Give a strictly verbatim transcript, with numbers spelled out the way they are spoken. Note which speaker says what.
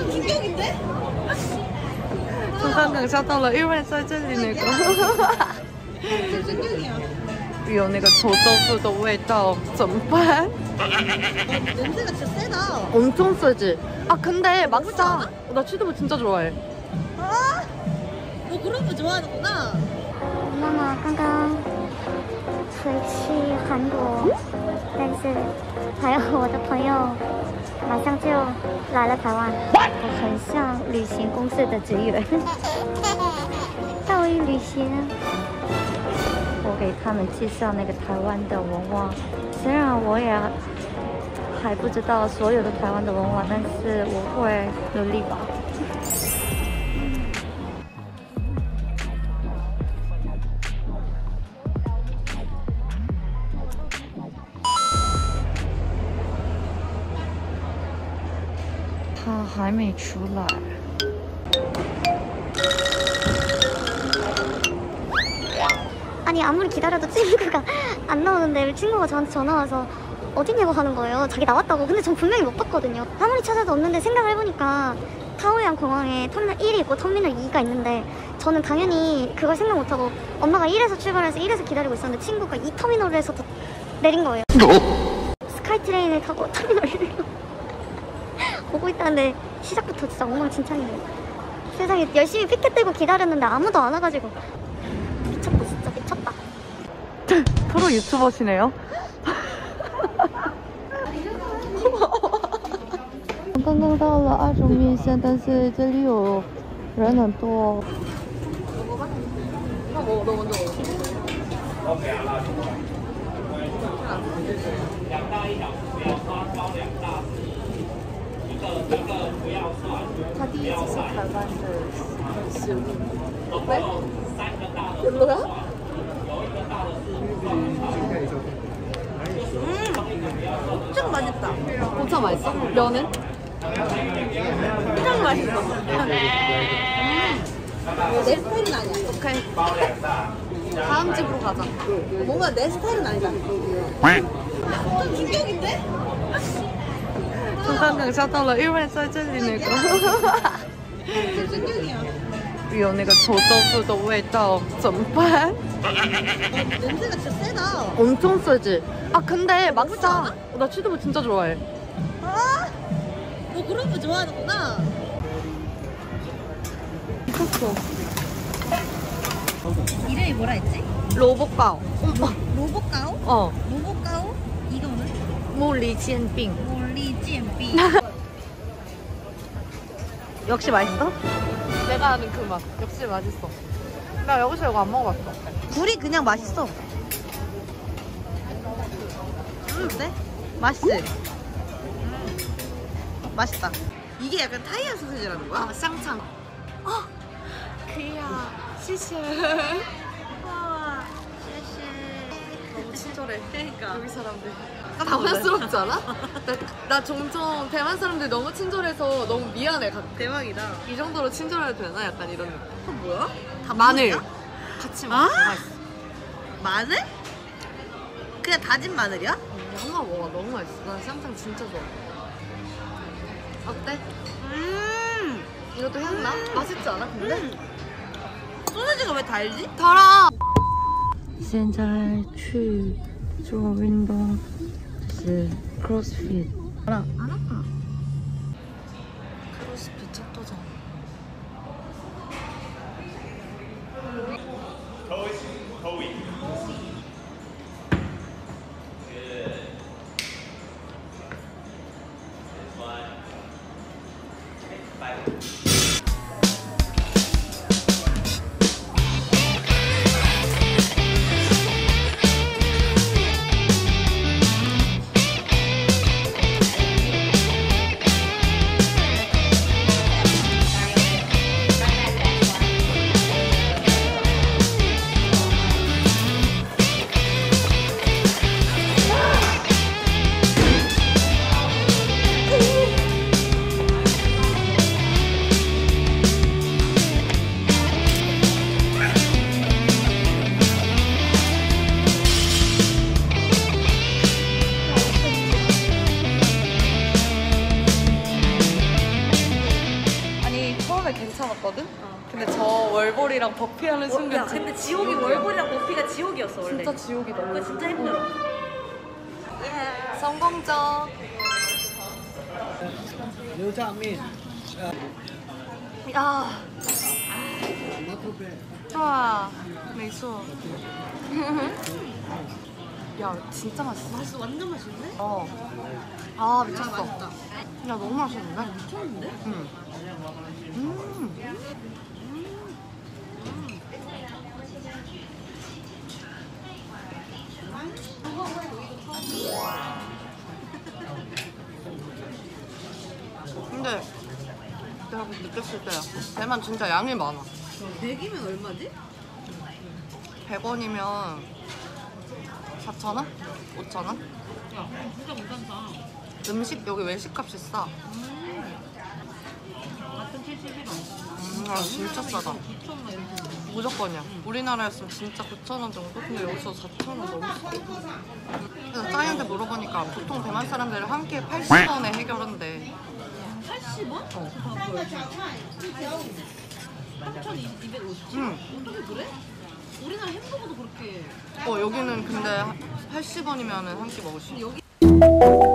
Speaker 1: 충격인데?
Speaker 2: 从刚刚笑到了，因为在这里那个有那个臭豆腐的味道，怎么办？
Speaker 1: 냄새가 진짜 세다.
Speaker 2: 엄청 세지? 아 근데 막상 나 취두부 진짜 좋아해.
Speaker 1: 아, 너 그런 거 좋아하는구나.
Speaker 3: 妈妈刚刚回去韩国，但是还有我的朋友马上就来了台湾，我很像旅行公司的职员，到一旅行。我给他们介绍那个台湾的文化，虽然我也还不知道所有的台湾的文化，但是我会努力吧。 他还没出来。 아니 아무리 기다려도 친구가 안 나오는데 친구가 저한테 전화 와서 어디냐고 하는 거예요. 자기 나왔다고. 근데 전 분명히 못 봤거든요. 아무리 찾아도 없는데 생각을 해보니까 타오양 공항에 터미널 일이 있고 터미널 이가 있는데 저는 당연히 그걸 생각 못하고 엄마가 일에서 출발해서 일에서 기다리고 있었는데 친구가 이 터미널에서 내린 거예요. 스카이트레인을 타고 터미널 일로 오고 있다는데 시작부터 진짜 엉망진창이네요. 세상에 열심히 피켓 들고 기다렸는데 아무도 안 와가지고 미쳤다 진짜 미쳤다.
Speaker 2: 프로 유튜버시네요. 刚刚到了二中面线，但是这里有人很多。那我我먼저 먹어.两大一小时，不要刷，烧两大匙，一个一个不要算。他第一次是台湾的食物。对。三个大的。별로야？有一个大的是。
Speaker 1: 엄청 맛있다.
Speaker 2: 엄청 맛있어? 면은?
Speaker 1: 엄청 맛있어. 음. 내 스타일은 아니야.
Speaker 2: 오케이. 다음 집으로 가자.
Speaker 1: 뭔가 내 스타일은 아니다. 좀 충격인데?
Speaker 2: 从刚刚笑到了，因为在这里那个
Speaker 1: 좀 충격이야.
Speaker 2: 有那个臭豆腐的味道，怎么办？
Speaker 1: 냄새가 진짜 세다.
Speaker 2: 엄청 세지? 아 근데 막상 나 취두부 진짜 좋아해.
Speaker 1: 아, 너 그런 거 좋아하는구나.
Speaker 2: 미쳤어.
Speaker 1: 이름이 뭐라 했지?
Speaker 2: 로봇가오.
Speaker 1: 로봇가오?
Speaker 2: 어.
Speaker 1: 로봇가오? 이거는?
Speaker 2: 모리지엔빙.
Speaker 1: 몰리지엔빙.
Speaker 2: 역시 맛있어? 내가 아는 그 맛. 역시 맛있어. 나 여기서 이거 안 먹어봤어.
Speaker 1: 굴이 그냥 맛있어. 음, 네? 맛있지? 음. 맛있다. 이게 약간 타이완 소세지라는 거야?
Speaker 2: 아, 쌍창. 어, 그야, 시시.
Speaker 1: 와, 쉐쉐.
Speaker 2: 너무 친절해.
Speaker 1: 그러니까.
Speaker 2: 여기 사람들. 당황스럽지 않아? 나, 나 종종 대만 사람들 너무 친절해서 너무 미안해. 가끔.
Speaker 1: 대박이다.
Speaker 2: 이 정도로 친절해도 되나? 약간 이런 느낌.
Speaker 1: 어, 뭐야? 다
Speaker 2: 마늘.
Speaker 1: 마늘이야?
Speaker 2: 같이
Speaker 1: 아?
Speaker 2: 먹어. 맛있어.
Speaker 1: 마늘? 그냥 다진 마늘이야?
Speaker 2: 한번 먹어. 너무 맛있어. 난 쌍창 진짜 좋아. 어때?
Speaker 1: 음.
Speaker 2: 이것도 향나?
Speaker 1: 음.
Speaker 2: 맛있지 않아? 근데?
Speaker 1: 음. 소세지가 왜 달지?
Speaker 2: 달아. 现在去做运动是 CrossFit. 알아.
Speaker 1: 알아.
Speaker 2: 크로스핏 첫 도전.
Speaker 4: 처음에 괜찮았거든? 근데 저 월볼이랑 버피 하는 순간
Speaker 1: 야 근데 지옥이 월볼이랑 버피가 지옥이었어 원래.
Speaker 4: 진짜 지옥이다.
Speaker 1: 그거 진짜 힘들어.
Speaker 4: 성공적.
Speaker 5: 牛杂面，
Speaker 4: 야,
Speaker 5: 拿后背。
Speaker 4: 와, 메이소. 야, 진짜 맛있어.
Speaker 1: 맛있어 완전 맛있는데?
Speaker 4: 어. 아, 미쳤어. 야, 너무 맛있는데?
Speaker 1: 미쳤는데?
Speaker 4: 응. 음. 근데 내가 느꼈을 때야. 대만 진짜 양이 많아.
Speaker 1: 백이면 얼마지?
Speaker 4: 백 원이면 사천 원? 오천 원?
Speaker 1: 야 진짜 괜찮다.
Speaker 4: 음식 여기 외식값이 싸.
Speaker 1: 같은 칠십일 원.
Speaker 4: 음, 아, 진짜 싸다.
Speaker 1: 구천 원 이렇게.
Speaker 4: 무조건이야. 우리나라였으면 진짜 구천 원 정도? 근데 여기서 사천 원 너무 싸. 그래서 짜이한테 물어보니까 보통 대만 사람들은 한 끼에 팔십 원에 해결한대.
Speaker 1: 팔십 원?
Speaker 4: 어.
Speaker 1: 삼천이백오십.
Speaker 4: 응.
Speaker 1: 어떻게 그래? 우리나라 햄버거도 그렇게.
Speaker 4: 어, 여기는 근데 팔십 원이면 한 끼 먹을 수 있어.
Speaker 1: 여기